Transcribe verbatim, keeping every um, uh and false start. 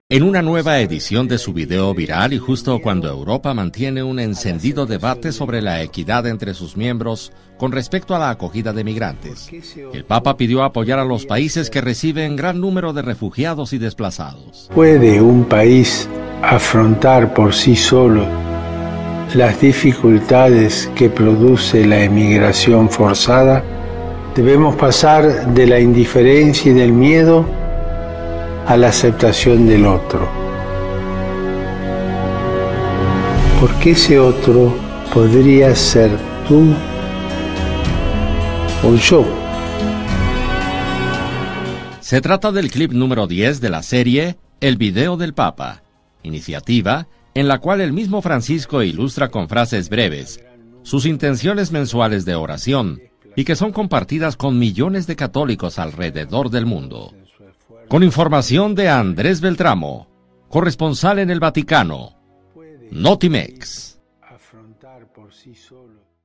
En una nueva edición de su video viral y justo cuando Europa mantiene un encendido debate sobre la equidad entre sus miembros con respecto a la acogida de migrantes, el Papa pidió apoyar a los países que reciben gran número de refugiados y desplazados. ¿Puede un país afrontar por sí solo las dificultades que produce la emigración forzada? Debemos pasar de la indiferencia y del miedo a la aceptación del otro. Porque ese otro podría ser tú o yo. Se trata del clip número diez de la serie El Video del Papa, iniciativa en la cual el mismo Francisco ilustra con frases breves sus intenciones mensuales de oración y que son compartidas con millones de católicos alrededor del mundo. Con información de Andrés Beltramo, corresponsal en el Vaticano, Notimex. Afrontar por sí solo